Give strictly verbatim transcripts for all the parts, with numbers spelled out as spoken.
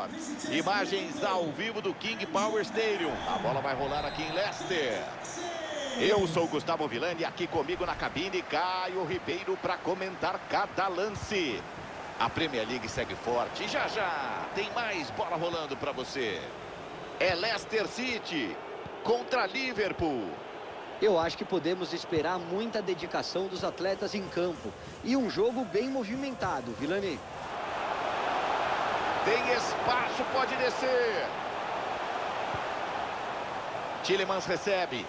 Sports. Imagens ao vivo do King Power Stadium. A bola vai rolar aqui em Leicester. Eu sou o Gustavo Villani, aqui comigo na cabine, Caio Ribeiro, para comentar cada lance. A Premier League segue forte e já já tem mais bola rolando para você. É Leicester City contra Liverpool. Eu acho que podemos esperar muita dedicação dos atletas em campo. E um jogo bem movimentado, Villani. Tem espaço, pode descer. Tielemans recebe.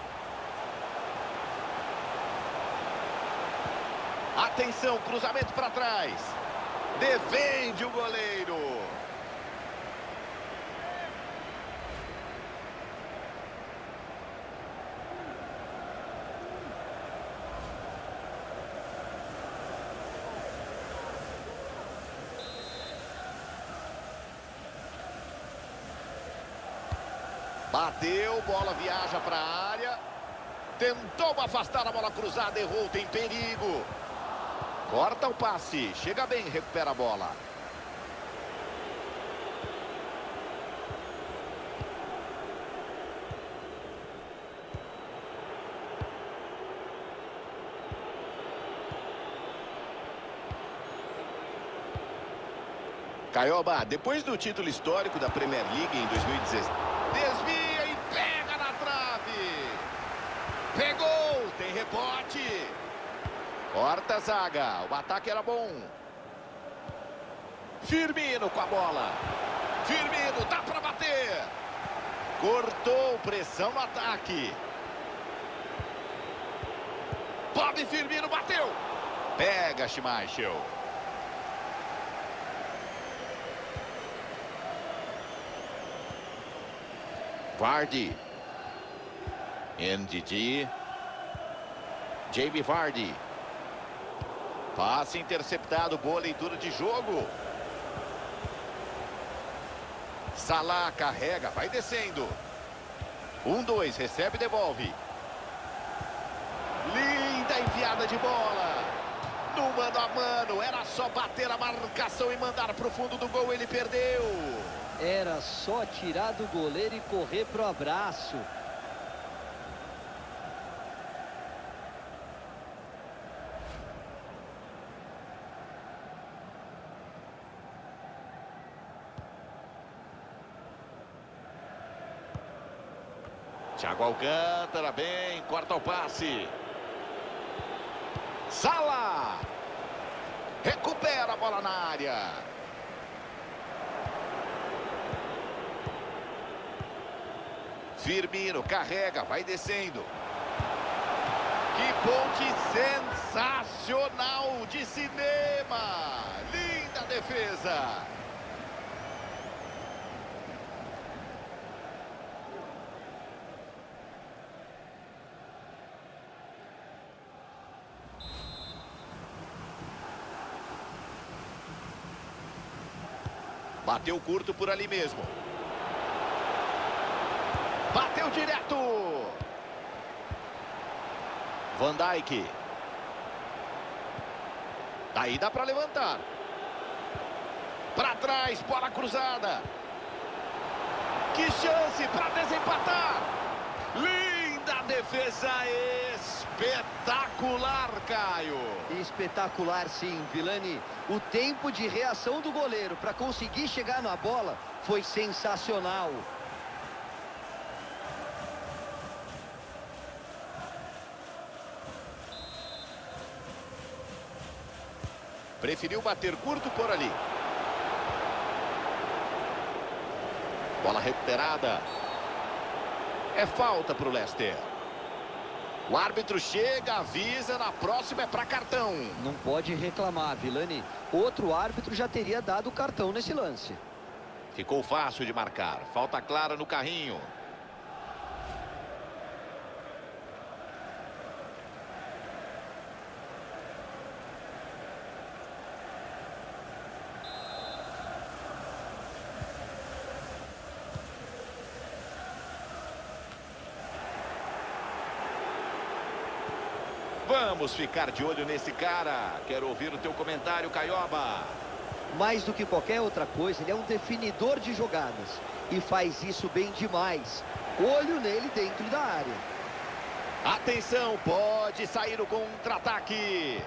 Atenção, cruzamento para trás. Defende o goleiro. Bateu, bola viaja para a área. Tentou afastar a bola cruzada, errou, tem perigo. Corta o passe, chega bem, recupera a bola. Caioba, depois do título histórico da Premier League em dois mil e dezesseis, desvia e pega na trave. Pegou, tem rebote. Corta a zaga, o ataque era bom. Firmino com a bola. Firmino, dá para bater. Cortou, pressão no ataque. Bob Firmino bateu. Pega Schmeichel. Vardy. N D D. Jamie Vardy. Passe interceptado, boa leitura de jogo. Salah carrega, vai descendo. Um, dois, recebe e devolve. Linda enfiada de bola. No mano a mano, era só bater a marcação e mandar para o fundo do gol, ele perdeu. Era só tirar do goleiro e correr pro abraço. Thiago Alcântara, bem, corta o passe. Salah. Recupera a bola na área. Firmino carrega, vai descendo. Que ponte sensacional de cinema. Linda defesa. Bateu curto por ali mesmo. Bateu direto. Van Dijk. Daí dá para levantar. Para trás, bola cruzada. Que chance para desempatar. Linda defesa, espetacular, Caio. Espetacular, sim, Villani. O tempo de reação do goleiro para conseguir chegar na bola foi sensacional. Preferiu bater curto por ali. Bola recuperada. É falta para o Leicester. O árbitro chega, avisa, na próxima é para cartão. Não pode reclamar, Villani. Outro árbitro já teria dado cartão nesse lance. Ficou fácil de marcar. Falta clara no carrinho. Vamos ficar de olho nesse cara. Quero ouvir o teu comentário, Caioba. Mais do que qualquer outra coisa, ele é um definidor de jogadas. E faz isso bem demais. Olho nele dentro da área. Atenção, pode sair o contra-ataque.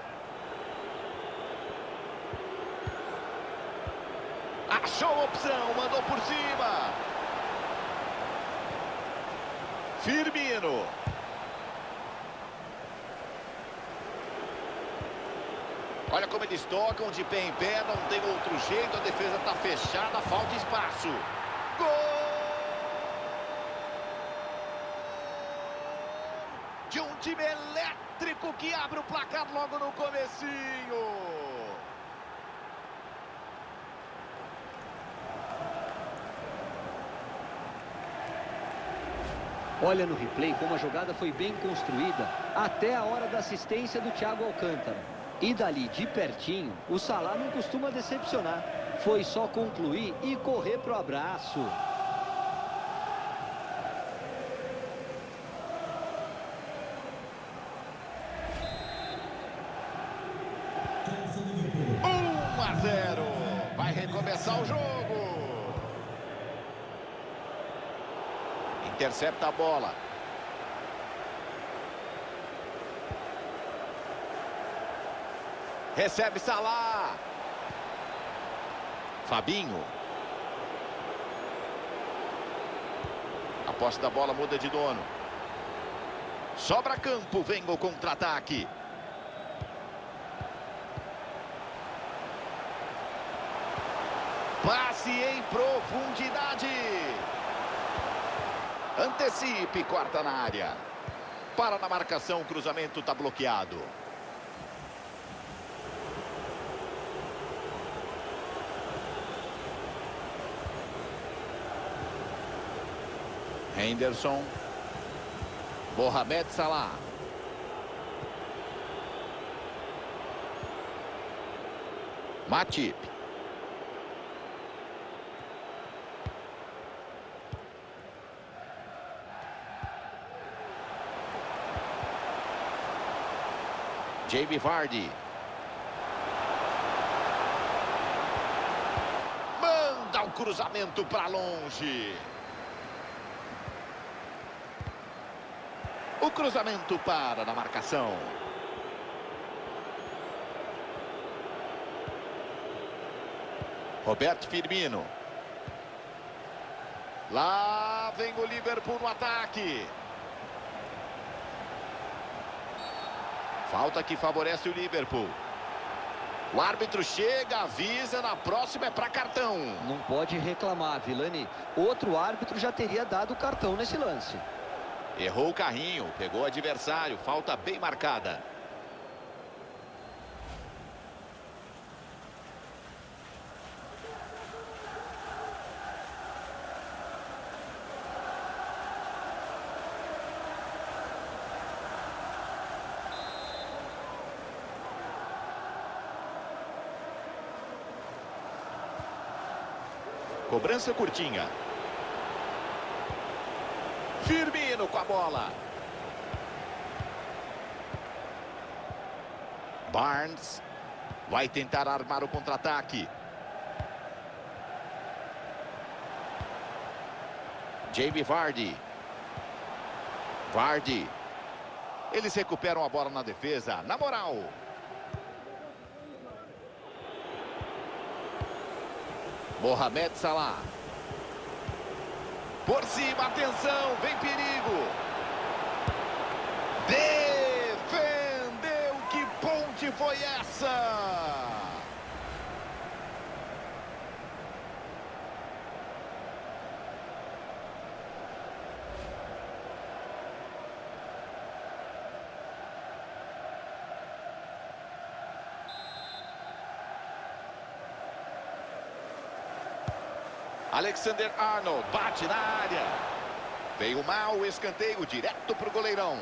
Achou a opção, mandou por cima. Firmino. Olha como eles tocam de pé em pé, não tem outro jeito, a defesa está fechada, falta espaço. Gol! De um time elétrico que abre o placar logo no comecinho. Olha no replay como a jogada foi bem construída até a hora da assistência do Thiago Alcântara. E dali de pertinho, o Salah não costuma decepcionar. Foi só concluir e correr pro abraço. um a zero. Vai recomeçar o jogo. Intercepta a bola. Recebe Salah. Fabinho. A posse da bola muda de dono. Sobra campo, vem o contra-ataque. Passe em profundidade. Antecipe, corta na área. Para na marcação, o cruzamento está bloqueado. Henderson. Mohamed Salah. Matip. Jamie Vardy. Manda o cruzamento para longe. O cruzamento para na marcação. Roberto Firmino. Lá vem o Liverpool no ataque. Falta que favorece o Liverpool. O árbitro chega, avisa, na próxima é para cartão. Não pode reclamar, Vilani. Outro árbitro já teria dado cartão nesse lance. Errou o carrinho, pegou o adversário, falta bem marcada. Cobrança curtinha. Firmino com a bola. Barnes vai tentar armar o contra-ataque. Jamie Vardy. Vardy. Eles recuperam a bola na defesa. Na moral. Mohamed Salah. Por cima, atenção, vem perigo. Defendeu, que ponte foi essa? Alexander-Arnold bate na área. Veio mal o escanteio direto para o goleirão.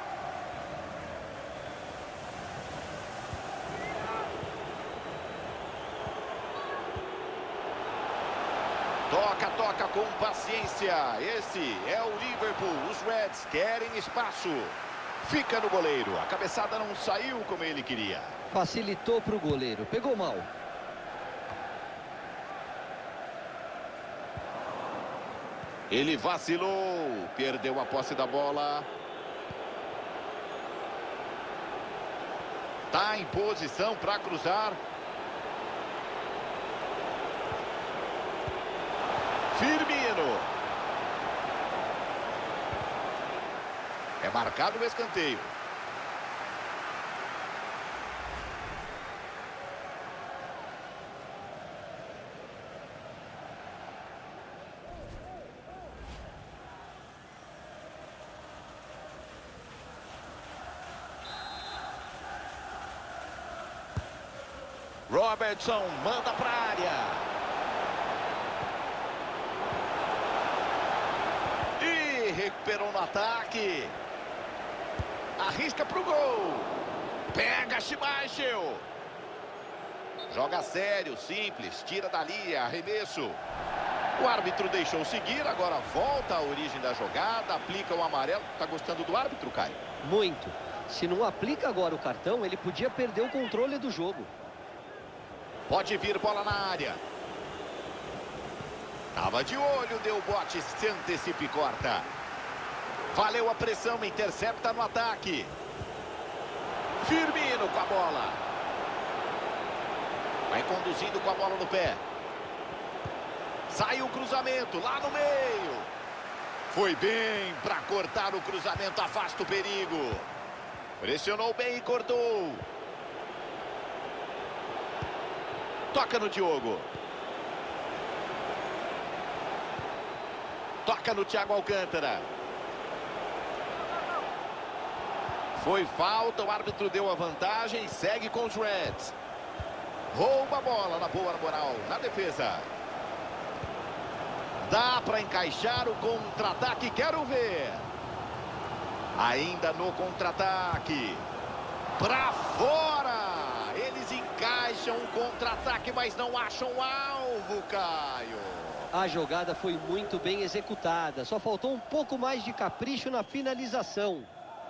Toca, toca com paciência. Esse é o Liverpool. Os Reds querem espaço. Fica no goleiro. A cabeçada não saiu como ele queria. Facilitou para o goleiro. Pegou mal. Ele vacilou, perdeu a posse da bola. Tá em posição para cruzar. Firmino. É marcado o escanteio. Robertson manda para a área. E recuperou no ataque. Arrisca para o gol. Pega Schmeichel. Joga sério, simples. Tira dali, arremesso. O árbitro deixou seguir. Agora volta à origem da jogada. Aplica o amarelo. Tá gostando do árbitro, Caio? Muito. Se não aplica agora o cartão, ele podia perder o controle do jogo. Pode vir bola na área. Tava de olho, deu bote, se antecipa e corta. Valeu a pressão, intercepta no ataque. Firmino com a bola. Vai conduzindo com a bola no pé. Sai o cruzamento lá no meio. Foi bem para cortar o cruzamento, afasta o perigo. Pressionou bem e cortou. Toca no Diogo. Toca no Thiago Alcântara. Foi falta, o árbitro deu a vantagem, segue com os Reds. Rouba a bola na boa moral, na defesa. Dá para encaixar o contra-ataque, quero ver. Ainda no contra-ataque. Para fora. Eles encaixam um contra-ataque, mas não acham alvo, Caio. A jogada foi muito bem executada. Só faltou um pouco mais de capricho na finalização.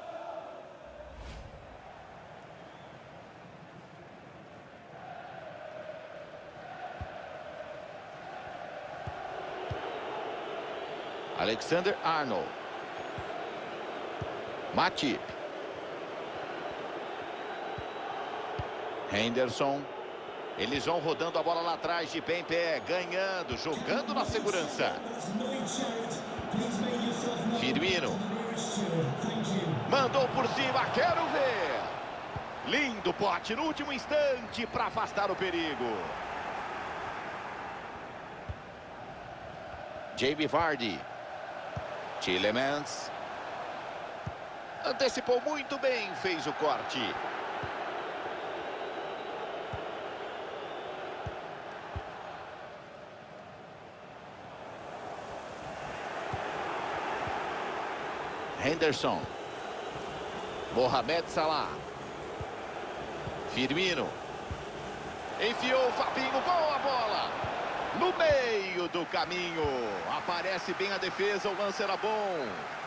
Alexander Arnold. Matip. Henderson. Eles vão rodando a bola lá atrás, de pé em pé, ganhando, jogando na segurança. Firmino. Mandou por cima, quero ver. Lindo pote no último instante para afastar o perigo. Jamie Vardy. Tielemans. Antecipou muito bem, fez o corte. Henderson. Mohamed Salah. Firmino. Enfiou o Fabinho, boa bola. No meio do caminho. Aparece bem a defesa, o lance era bom.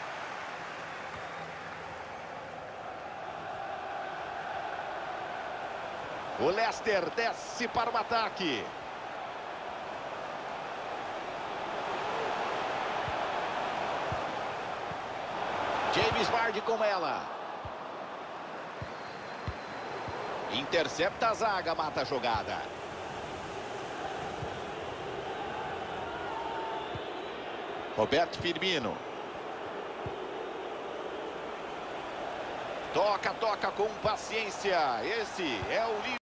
O Leicester desce para o ataque. James Vardy com ela. Intercepta a zaga, mata a jogada. Roberto Firmino. Toca, toca com paciência. Esse é o